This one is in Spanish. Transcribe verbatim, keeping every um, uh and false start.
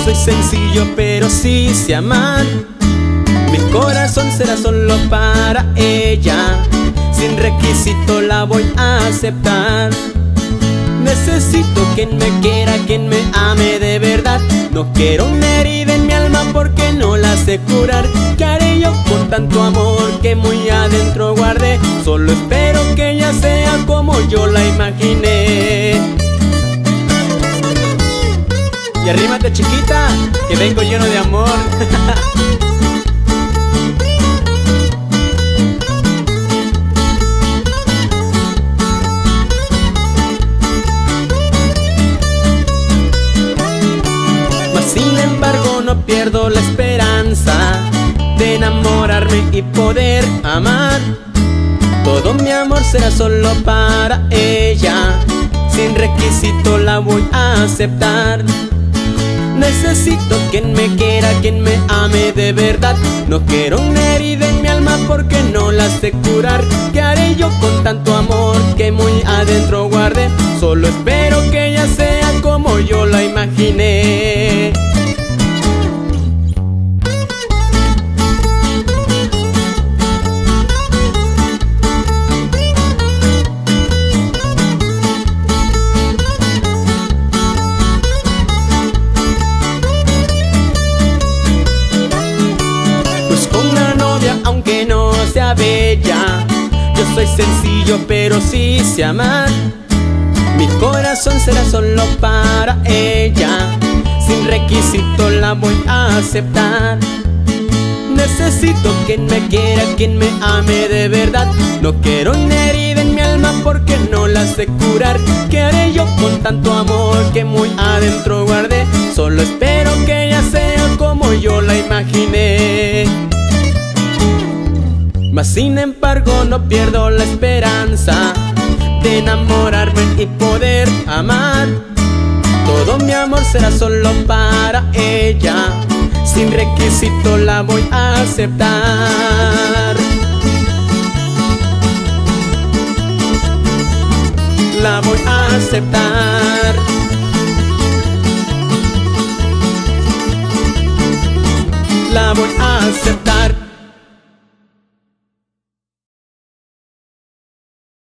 soy sencillo pero sí sé amar. Mi corazón será solo para ella, sin requisito la voy a aceptar. Necesito quien me quiera, quien me ame de verdad. No quiero una herida en mi alma porque no la sé curar. ¿Qué haré yo con tanto amor que muy adentro guardé? Solo espero que ella sea como yo la imaginé. Y arrímate, chiquita, que vengo lleno de amor. Sin embargo no pierdo la esperanza de enamorarme y poder amar. Todo mi amor será solo para ella, sin requisito la voy a aceptar. Necesito quien me quiera, quien me ame de verdad. No quiero una herida en mi alma porque no la sé curar. ¿Qué haré yo con tanto amor que muy adentro guardé? Solo espero que ella sea como yo la imaginé. Aunque no sea bella, yo soy sencillo pero sí sé amar. Mi corazón será solo para ella, sin requisito la voy a aceptar. Necesito quien me quiera, quien me ame de verdad. No quiero una herida en mi alma porque no la sé curar. ¿Qué haré yo con tanto amor que muy adentro guardé? Solo espero que ella sea como yo la imaginé. Mas sin embargo no pierdo la esperanza de enamorarme y poder amar. Todo mi amor será solo para ella, sin requisito la voy a aceptar. La voy a aceptar. La voy a aceptar.